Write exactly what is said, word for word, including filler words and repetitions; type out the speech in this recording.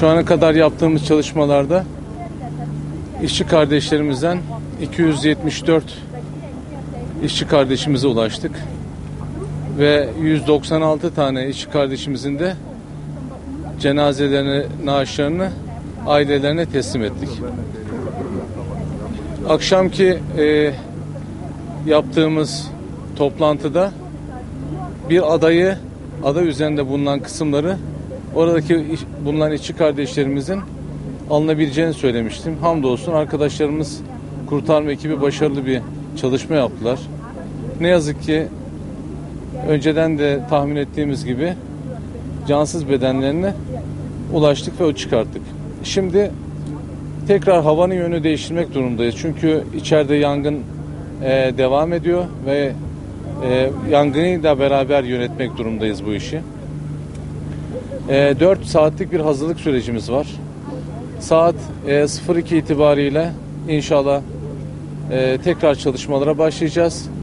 Şu ana kadar yaptığımız çalışmalarda işçi kardeşlerimizden iki yüz yetmiş dört işçi kardeşimize ulaştık ve yüz doksan altı tane işçi kardeşimizin de cenazelerini, naaşlarını ailelerine teslim ettik. Akşamki e, yaptığımız toplantıda bir adayı, ada üzerinde bulunan kısımları oradaki iş, bulunan işçi kardeşlerimizin alınabileceğini söylemiştim. Hamdolsun arkadaşlarımız, kurtarma ekibi başarılı bir çalışma yaptılar. Ne yazık ki önceden de tahmin ettiğimiz gibi cansız bedenlerine ulaştık ve o çıkarttık. Şimdi tekrar havanın yönünü değiştirmek durumundayız. Çünkü içeride yangın e, devam ediyor ve e, yangını da beraber yönetmek durumundayız bu işi. E, dört saatlik bir hazırlık sürecimiz var. Saat e, sıfır iki itibariyle inşallah e, tekrar çalışmalara başlayacağız.